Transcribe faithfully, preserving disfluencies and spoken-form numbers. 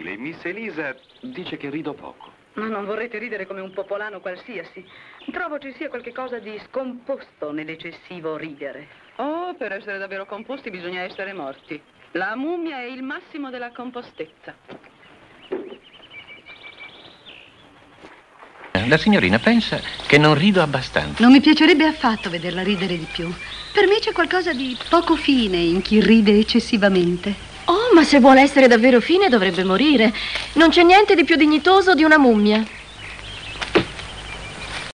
gentile. Miss Elisa dice che rido poco. Ma non vorrete ridere come un popolano qualsiasi. Trovo ci sia qualche cosa di scomposto nell'eccessivo ridere. Oh, per essere davvero composti bisogna essere morti. La mummia è il massimo della compostezza. La signorina pensa che non rido abbastanza. Non mi piacerebbe affatto vederla ridere di più. Per me c'è qualcosa di poco fine in chi ride eccessivamente. Oh, ma se vuole essere davvero fine dovrebbe morire. Non c'è niente di più dignitoso di una mummia.